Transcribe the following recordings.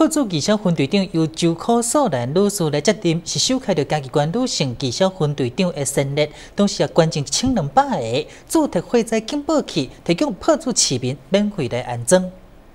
炮组技校分队长由周可素兰女士来接任，是首开着嘉义县女性技校分队长的先例，当时也捐赠1200个主题火灾警报器，提供炮组市民免费来安装。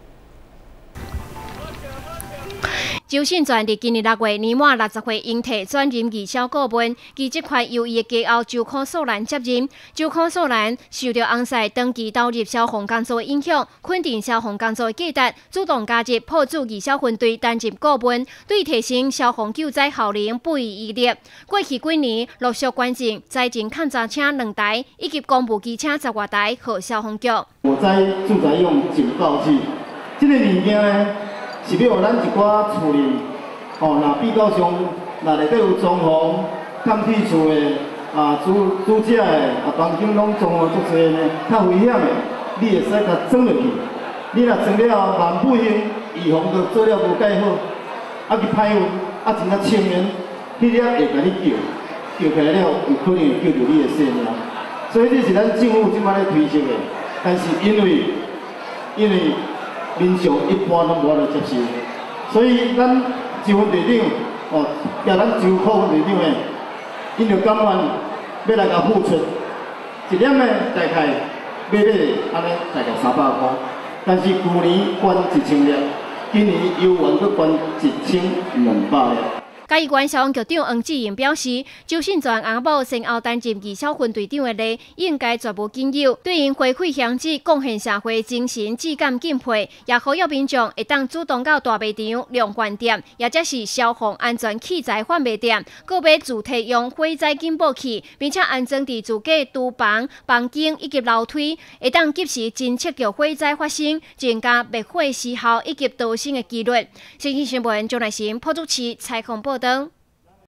周信全伫今年6月年满60岁，应替转任技校顾问，其这块由伊的家后周可素兰接任。周可素兰受到翁婿长期投入消防工作的影响，肯定消防工作的价值，主动加入炮组技校分队担任顾问，对提升消防救灾效能不遗余力。过去几年陆续捐赠灾情勘查车2台，以及公务机车10多台给消防局。 火灾住宅用警报器，这个物件呢？ 是要互咱一寡厝里，若比较上，若内底有装潢、探铁厝的主者的房间拢装潢足侪呢，较危险的，你会使甲装落去。你若装了后，万不幸预防都做了无介好，去歹运，真正清明，迄粒会甲你救起来了，有可能会救着你的性命。所以这是咱政府即摆咧推行的，但是因为民众一般拢无法度接受，所以咱周分队长甲咱周可分队长的，因着甘愿要来甲付出，一点的大概买安尼大概300块，但是去年捐1000粒，今年有缘搁捐1200粒。 嘉义县消防局长黄志颖表示，周信全翁某先后担任技校分队长的例，应该绝无仅有，对因回馈乡志、贡献社会精神至感敬佩，也呼吁民众会当主动到大卖场、量贩店，也则是消防安全器材贩卖店，购买自提用火灾警报器，并且安装伫自家厨房、房间以及楼梯，会当及时侦测到火灾发生，增加灭火时效以及逃生的几率。新新闻钟乃新、朴主持采访报道。